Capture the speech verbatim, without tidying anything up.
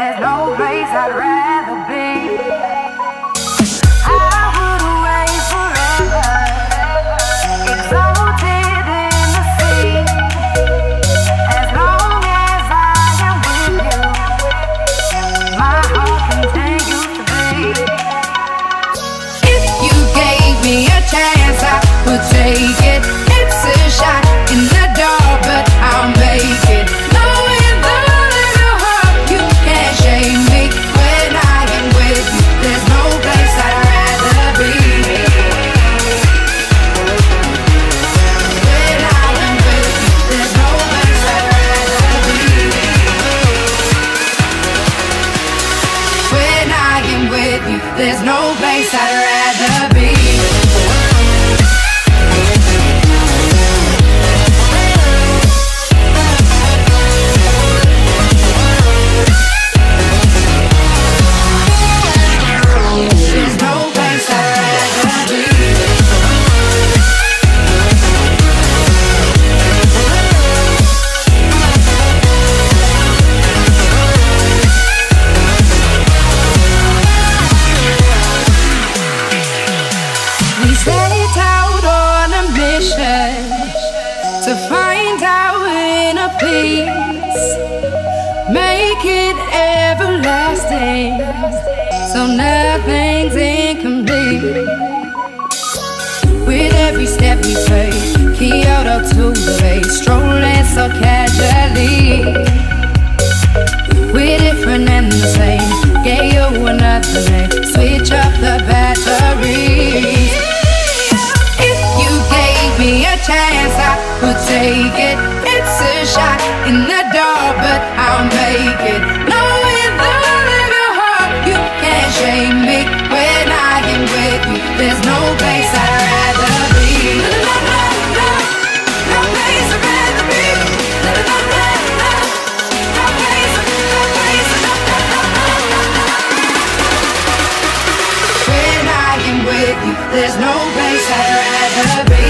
There's no place I'd rather be. I would away forever, exalted in the sea. As long as I am with you, my heart continues to beat. If you gave me a chance, I would take it. It's a shot in the dark, but I'll make it. Knowing the little heart, you can't shame me. When I am with you, there's no place I'd rather be. When I am with you, there's no place I'd rather be. When I am with you, there's no place I'd rather be. To find our inner peace, make it everlasting, so nothing's incomplete. With every step we take, Kyoto to the bay, strolling so casually. We're different and the same, gave you another name, switch up the batteries. If you gave me a chance, I would take it. It's a shot in the dark, but I'll make it. Knowing the little heart, you can't shame me. When I am with you, there's no place I'd rather be. No, no, no, no place I'd rather be. No, no, no, no, no place, no place, no, no, no, no. When I am with you, there's no place I'd rather be.